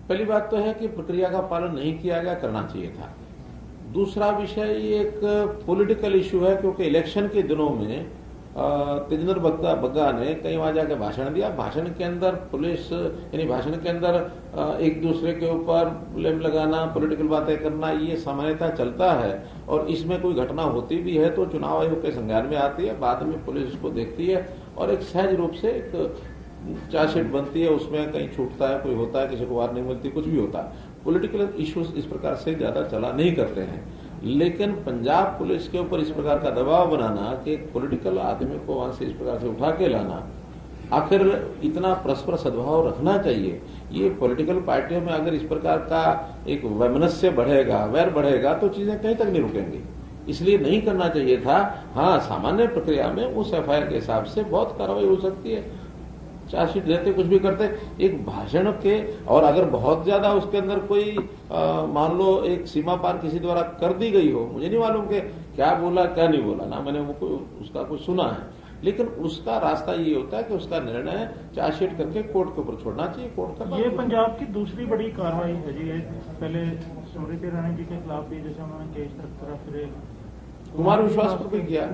पहली बात तो है कि प्रक्रिया का पालन नहीं किया गया, करना चाहिए था। दूसरा विषय ये एक पॉलिटिकल इशू है, क्योंकि इलेक्शन के दिनों में तेजेंद्र बग्गा ने कई वहां जाकर भाषण दिया। भाषण के अंदर पुलिस यानी भाषण के अंदर एक दूसरे के ऊपर ब्लेम लगाना, पॉलिटिकल बातें करना, ये सामान्यतः चलता है। और इसमें कोई घटना होती भी है तो चुनाव आयोग के संज्ञान में आती है, बाद में पुलिस इसको देखती है और एक सहज रूप से एक चार्जशीट बनती है। उसमें कहीं छूटता है, कोई होता है, किसी को वार नहीं मिलती, कुछ भी होता है। पॉलिटिकल इश्यूज इस प्रकार से ज्यादा चला नहीं करते हैं। लेकिन पंजाब पुलिस के ऊपर इस प्रकार का दबाव बनाना कि एक पॉलिटिकल आदमी को वहां से इस प्रकार से उठा के लाना, आखिर इतना परस्पर सद्भाव रखना चाहिए। ये पॉलिटिकल पार्टियों में अगर इस प्रकार का एक वैमनस्य बढ़ेगा, वैर बढ़ेगा, तो चीजें कहीं तक नहीं रुकेंगी। इसलिए नहीं करना चाहिए था। हाँ, सामान्य प्रक्रिया में उस एफआईआर के हिसाब से बहुत कार्रवाई हो सकती है, चार्जशीट देते, कुछ भी करते। एक भाषण के और अगर बहुत ज्यादा उसके अंदर कोई मान लो एक सीमा पार किसी द्वारा कर दी गई हो, मुझे नहीं मालूम कि क्या बोला क्या नहीं बोला, ना मैंने वो उसका कुछ सुना है, लेकिन उसका रास्ता ये होता है कि उसका निर्णय चार्जशीट करके कोर्ट के ऊपर छोड़ना चाहिए। कोर्ट का ये पंजाब की दूसरी बड़ी कार्रवाई है जी। पहले स्मृति ईरानी जी के खिलाफ भी जैसे उन्होंने केस रखा, फिर कुमार विश्वास पर भी किया,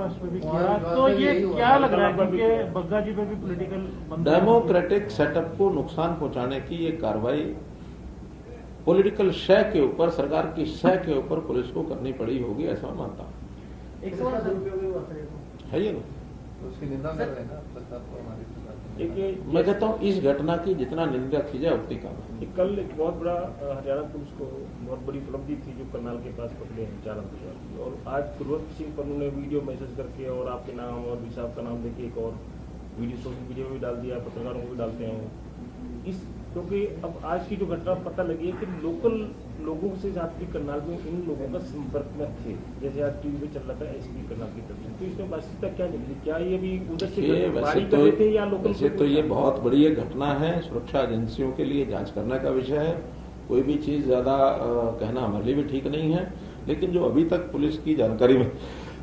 तो ये क्या लग रहा है, क्योंकि बग्गा जी पे भी पॉलिटिकल डेमोक्रेटिक सेटअप को नुकसान पहुंचाने की ये कार्रवाई पॉलिटिकल शय के ऊपर, सरकार की शय के ऊपर पुलिस को करनी पड़ी होगी, ऐसा मैं मानता हूँ। एक सवाल है ये ना, उसकी निंदा कर रहे हैं ना सरकार को हमारी। मैं कहता हूँ इस घटना की जितना निंदा की जाए उतनी कम है। कल एक बहुत बड़ा हरियाणा पुलिस को बहुत बड़ी उपलब्धि थी जो करनाल के पास पकड़े हैं 4 आतंकवादी, और आज गुरबख्श सिंह पन्नू ने वीडियो मैसेज करके और आपके नाम और विशाख का नाम लेके एक और वीडियो सोशल मीडिया में भी डाल दिया, पत्रकारों को भी डालते हैं इस, क्योंकि अब आज की जो घटना पता लगी है कि लोकल लोगों से जाती करनाल में इन लोगों का संपर्क में थे, जैसे आज टीवी में चल रहा था एसपी करनाल की तरफ से, तो इसमें वास्तविकता क्या निकली? क्या ये भी उधर से बारी कर रहे थे या लोकल? वैसे तो ये बहुत बड़ी एक घटना है, सुरक्षा एजेंसियों के लिए जांच करने का विषय है। कोई भी चीज ज्यादा कहना हमारे लिए भी ठीक नहीं है, लेकिन जो अभी तक पुलिस की जानकारी में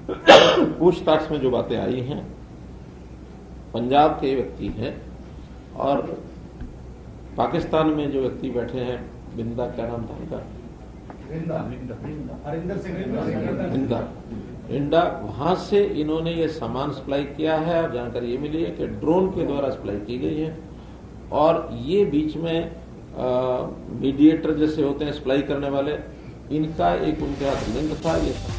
पूछताछ में जो बातें आई हैं, पंजाब के व्यक्ति हैं और पाकिस्तान में जो व्यक्ति बैठे हैं, बिंदा, क्या नाम था उनका, हिंदा, वहां से इन्होंने ये सामान सप्लाई किया है। और जानकारी ये मिली है कि ड्रोन के द्वारा सप्लाई की गई है, और ये बीच में मीडिएटर जैसे होते हैं सप्लाई करने वाले, इनका एक उनके हाथ लिंक था। ये